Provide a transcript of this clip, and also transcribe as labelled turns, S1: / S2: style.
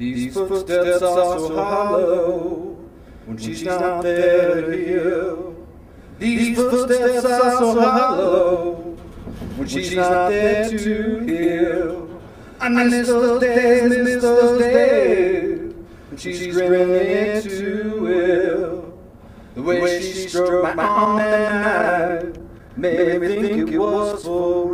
S1: These footsteps are so hollow when she's not there to heal. These footsteps are so hollow when she's not there to heal. I miss those days, miss those days when she's grinning into will. The way she stroked my arm that night made me think it was for